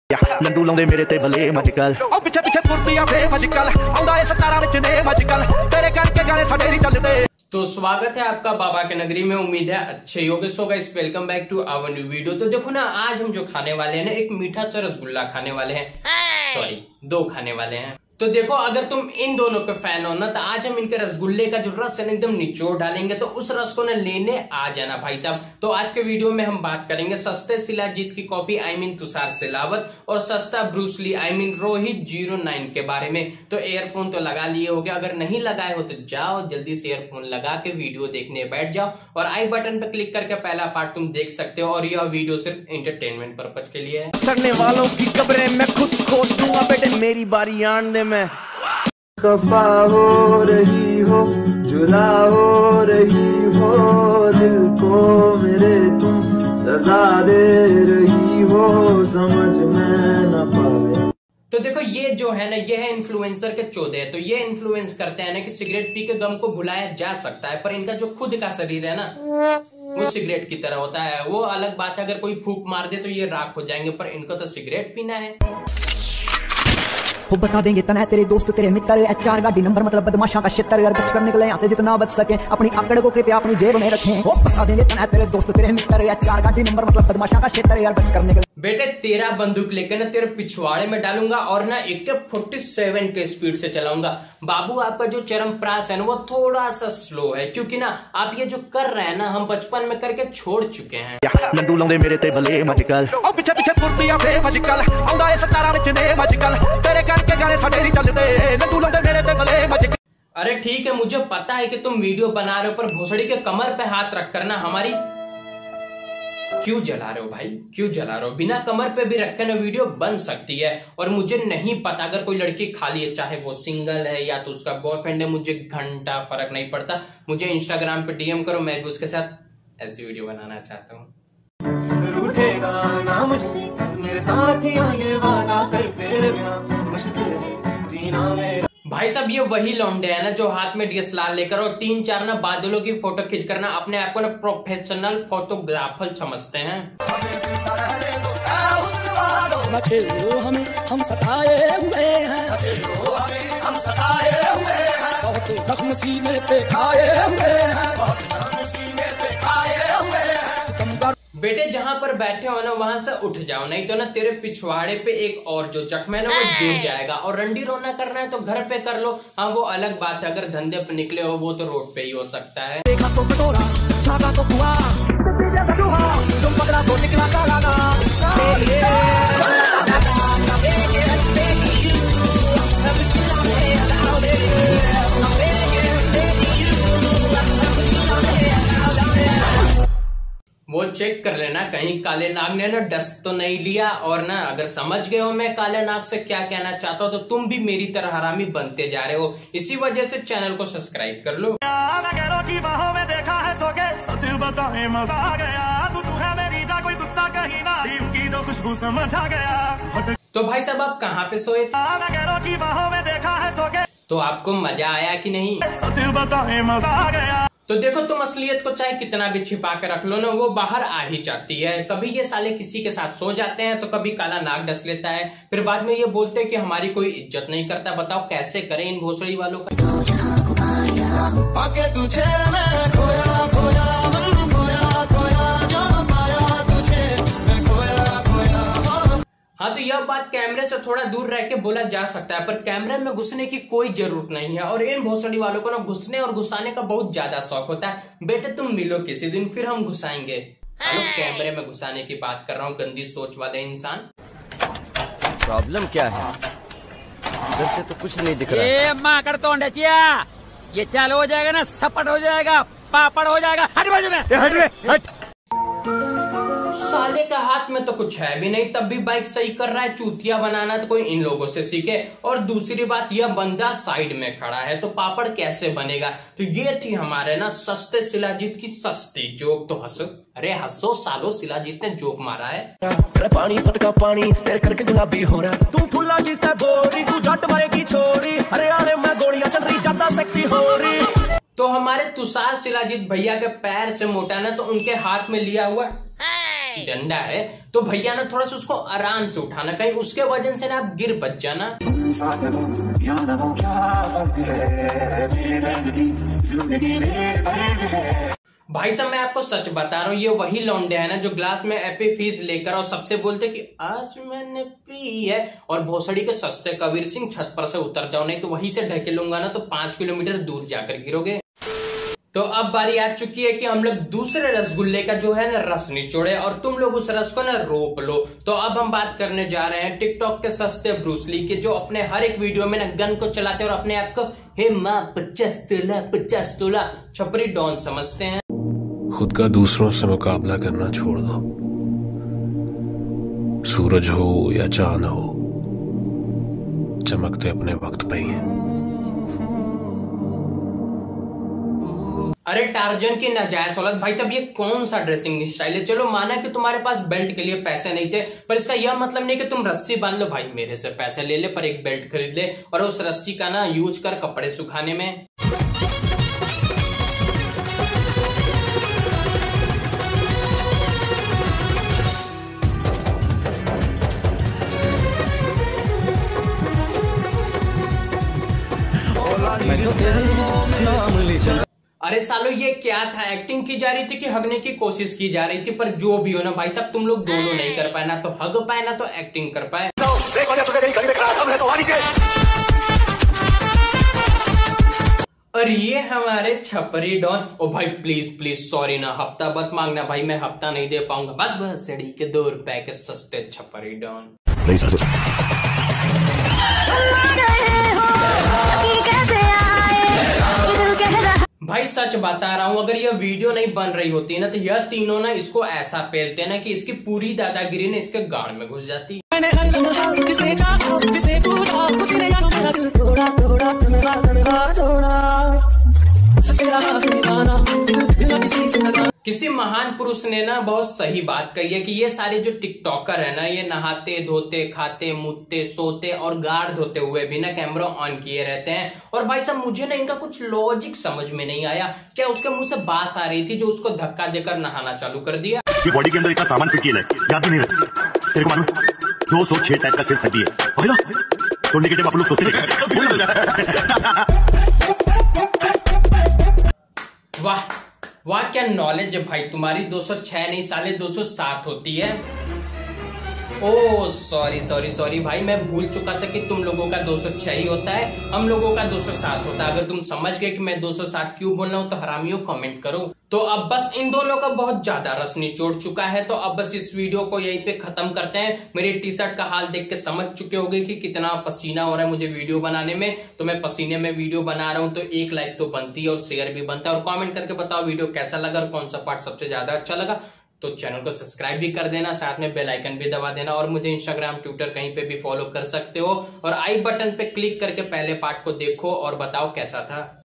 लंडू लाउंदे मेरे ते भले मजकल ओ पिछे पिछे कुर्तियां फे मजकल आउंदा ए 17 विच ने मजकल तेरे करके गाने साडे नहीं चलदे। तो स्वागत है आपका बाबा के नगरी में। उम्मीद है अच्छे होगे। So guys welcome back to our new video. तो देखो ना, आज हम जो खाने वाले हैं ना, एक मीठा सा रसगुल्ला खाने वाले हैं। सॉरी, 2 खाने वाले हैं। तो देखो, अगर तुम इन दोनों के फैन हो ना, तो आज हम इनके रसगुल्ले का जो रस है ना एकदम निचोड़ डालेंगे। तो उस रस को ना लेने आ जाना भाई साहब। तो आज के वीडियो में हम बात करेंगे सस्ते शिलाजीत की कॉपी तुषार सिलावत और सस्ता ब्रूस ली रोहित 09 के बारे में। तो एयरफोन तो लगा लिए होगे, अगर नहीं लगाए हो तो जाओ जल्दी से एयरफोन लगा के वीडियो देखने बैठ जाओ और आई बटन पे क्लिक करके पहला पार्ट तुम देख सकते हो। और यह वीडियो सिर्फ एंटरटेनमेंट पर्पज के लिए है। सड़ने वालों की कब्रें मैं खुद खोद दूंगा, बेटे मेरी बारी आन दे। मैं खफा हो रही हो, जुदा हो रही हो, दिल को मेरे तुम सजा दे रही हो, समझ में न पाया। तो देखो, ये जो है ना, ये है इन्फ्लुएंसर के चौदह। तो ये इन्फ्लुएंस करते हैं ना कि सिगरेट पी के गम को भुलाया जा सकता है, पर इनका जो खुद का शरीर है ना, वो सिगरेट की तरह होता है। वो अलग बात है, अगर कोई फूंक मार दे तो ये राख हो जाएंगे, पर इनको तो सिगरेट पीना है। वो बता देंगे तना तेरे दोस्त तेरे मित्र, HR गाड़ी नंबर मतलब बदमाशा का क्षेत्र। यार बच कर निकले यहाँ से जितना बच सके, अपनी आंकड़े को कृपया अपनी जेब में रखें। वो बता देंगे तना तेरे दोस्त तेरे मित्र, HR गाड़ी नंबर मतलब बदमाशा का क्षेत्र। यार बच कर निकले। बेटे, तेरा बंदूक लेकर ना तेरे पिछवाड़े में डालूंगा और ना 47 के स्पीड से चलाऊंगा। बाबू, आपका जो चरम प्रास है ना, वो थोड़ा सा स्लो है, क्योंकि ना आप ये जो कर रहे हैं ना, हम बचपन में करके छोड़ चुके हैं। लंडू लाउंदे मेरे ते भले मजकल ओ पिछे पिछे कुर्तियां फे मजकल आउंदा ए 17 विच ने मजकल तेरे करके गाने साडे नहीं चलदे। लंडू लाउंदे मेरे ते भले मजकल। अरे ठीक है, मुझे पता है कि तुम वीडियो बना रहे हो, पर भोसड़ी के कमर पे हाथ रख कर ना हमारी क्यों जला रहे हो भाई? क्यों जला रहे हो? बिना कमर पे भी रखे ना वीडियो बन सकती है। और मुझे नहीं पता, अगर कोई लड़की खाली है, चाहे वो सिंगल है या तो उसका बॉयफ्रेंड है, मुझे घंटा फर्क नहीं पड़ता। मुझे इंस्टाग्राम पे DM करो, मैं भी उसके साथ ऐसी वीडियो बनाना चाहता हूँ। रूठेगा ना मुझसे मेरे साथियों, ये वादा कर तेरे बिना मुश्किल है जीना मेरा। भाई साहब, ये वही लौंडे है ना जो हाथ में DSLR लेकर और 3-4 ना बादलों की फोटो खींच करना अपने आप को ना प्रोफेशनल फोटोग्राफर समझते हैं। हम सताए हुए हैं, बहुत जख्म सीने पे खाए हुए हैं। बेटे, जहां पर बैठे हो ना वहां से उठ जाओ, नहीं तो ना तेरे पिछवाड़े पे एक और जो जख्म है ना वो जुड़ जाएगा। और रंडी रोना करना है तो घर पे कर लो। हाँ, वो अलग बात है, अगर धंधे पे निकले हो वो तो रोड पे ही हो सकता है। देखा तो कटोरा, छागा तो कुआ, तुम पकड़ा तो निकला काला। वो चेक कर लेना कहीं काले नाग ने ना डस्ट तो नहीं लिया। और ना, अगर समझ गए हो मैं काले नाग से क्या कहना चाहता हूँ, तो तुम भी मेरी तरह हरामी बनते जा रहे हो। इसी वजह से चैनल को सब्सक्राइब कर लो। की बाहों में देखा है सोके, सच बताए मजा आ गया। तू है मेरी जा, कोई तुझसा कहीं ना, की जो खुशबू समझ आ गया। तो भाई साहब, आप कहाँ पे सोए थे? की बाहों में देखा है सोके, तो आपको मजा आया कि नहीं? सच बताए मजा आ गया। तो देखो, तुम असलियत को चाहे कितना भी छिपा कर रख लो ना, वो बाहर आ ही जाती है। कभी ये साले किसी के साथ सो जाते हैं, तो कभी काला नाग डस लेता है, फिर बाद में ये बोलते हैं कि हमारी कोई इज्जत नहीं करता। बताओ कैसे करें इन भोसड़ी वालों का? आके तुझे मैं खोया खोया, मन खोया खोया, जो पाया तुझे मैं खोया खोया। हाँ, तो यह बात कैमरे से थोड़ा दूर रह के बोला जा सकता है, पर कैमरे में घुसने की कोई जरूरत नहीं है। और इन भोसड़ी वालों को ना घुसने और घुसाने का बहुत ज्यादा शौक होता है। बेटे, तुम मिलो किसी दिन, फिर हम घुसाएंगे। चलो, कैमरे में घुसाने की बात कर रहा हूँ, गंदी सोच वाले इंसान। प्रॉब्लम क्या है? इधर से तो कुछ नहीं दिख रहा है। माँ कर तो ये चालू हो जाएगा ना, सपट हो जाएगा, पापड़ हो जाएगा। हट बाजू में, हट। साले का हाथ में तो कुछ है भी नहीं, तब भी बाइक सही कर रहा है। चूतिया बनाना तो कोई इन लोगों से सीखे। और दूसरी बात, यह बंदा साइड में खड़ा है, तो पापड़ कैसे बनेगा? तो ये थी हमारे ना सस्ते शिलाजीत की सस्ती जोक। तो हंसो, अरे हंसो सालो, शिलाजीत ने जोक मारा है। पानी पटका पानी तेरे करके गुलाबी हो रहा, तू फुला की से बोरी, तू जट मारे की छोरी, अरे अरे मैं गोलियां चल रही, ज्यादा सेक्सी हो रही। तो हमारे तुषार शिलाजीत भैया के पैर से मोटा ना, तो उनके हाथ में लिया हुआ डंडा है तो भैया ना थोड़ा सा उसको आराम से उठाना, कहीं उसके वजन से ना आप गिर बच जाना। भाई साहब मैं आपको सच बता रहा हूँ, ये वही लौंडे है ना जो ग्लास में एपी फीस लेकर और सबसे बोलते कि आज मैंने पी है, और भोसड़ी के सस्ते कबीर सिंह छत पर से उतर जाओ, नहीं तो वहीं से ढके लूंगा ना तो 5 किलोमीटर दूर जाकर गिरोगे। तो अब बारी आ चुकी है कि हम लोग दूसरे रसगुल्ले का जो है ना रस निचोड़े और तुम लोग उस रस को ना रोप लो। तो अब हम बात करने जा रहे हैं टिकटॉक के सस्ते ब्रूसली के, जो अपने हर एक वीडियो में ना गन को चलाते और अपने आप को हे माँ 50 तोला छपरी डॉन समझते हैं। खुद का दूसरों से मुकाबला करना छोड़ दो, सूरज हो या चांद हो, चमकते अपने वक्त पे ही हैं। अरे टार्जन की नाजायज औलाद, भाई साहब ये कौन सा ड्रेसिंग स्टाइल है? चलो माना कि तुम्हारे पास बेल्ट के लिए पैसे नहीं थे, पर इसका यह मतलब नहीं कि तुम रस्सी बांध लो। भाई मेरे से पैसे ले ले पर एक बेल्ट खरीद ले और उस रस्सी का ना यूज कर कपड़े सुखाने में। अरे सालो ये क्या था? एक्टिंग की जा रही थी कि हगने की कोशिश की जा रही थी? पर जो भी हो ना भाई साहब, तुम लोग दोनों नहीं कर पाए, ना तो हग पाए ना तो एक्टिंग कर पाए। और ये हमारे छपरी डॉन। ओ भाई प्लीज प्लीज सॉरी ना, हफ्ता मत मांगना भाई, मैं हफ्ता नहीं दे पाऊंगा। बस सड़ी के 2 रुपए के सस्ते छपरी डॉन। भाई सच बता रहा हूँ, अगर यह वीडियो नहीं बन रही होती ना तो यह तीनों ना इसको ऐसा पेलते ना कि इसकी पूरी दादागिरी ने इसके गाड़ में घुस जाती। किसी महान पुरुष ने ना बहुत सही बात कही है कि ये सारे जो टिकटॉकर है ना, ये नहाते धोते खाते मुतते सोते और गाड़ धोते हुए भी ना कैमरा ऑन किए रहते हैं। और भाई साहब मुझे ना इनका कुछ लॉजिक समझ में नहीं आया। क्या उसके मुंह से बास आ रही थी जो उसको धक्का देकर नहाना चालू कर दिया? ये बॉडी के अंदर इतना सामान फिट किया है, याद भी नहीं रहता तेरे को मालूम? 206 टाइप का सिर्फ हड्डी है, तो नेगेटिव आप लोग सोचते वाह वाह क्या नॉलेज है भाई तुम्हारी। 206 नहीं साले 207 होती है। ओ सॉरी भाई, मैं भूल चुका था कि तुम लोगों का 206 ही होता है, हम लोगों का 207 होता है। अगर तुम समझ गए कि मैं 207 क्यों बोल रहा हूँ तो हरामियों कमेंट करो। तो अब बस इन दोनों का बहुत ज्यादा रस निचोड़ चुका है, तो अब बस इस वीडियो को यहीं पे खत्म करते हैं। मेरी टी शर्ट का हाल देख के समझ चुके होंगे कि कितना पसीना हो रहा है मुझे वीडियो बनाने में। तो मैं पसीने में वीडियो बना रहा हूँ, तो 1 लाइक तो बनती है और शेयर भी बनता है। और कमेंट करके बताओ वीडियो कैसा लगा और कौन सा पार्ट सबसे ज्यादा अच्छा लगा। तो चैनल को सब्सक्राइब भी कर देना, साथ में बेल आइकन भी दबा देना, और मुझे इंस्टाग्राम ट्विटर कहीं पे भी फॉलो कर सकते हो। और आई बटन पे क्लिक करके पहले पार्ट को देखो और बताओ कैसा था।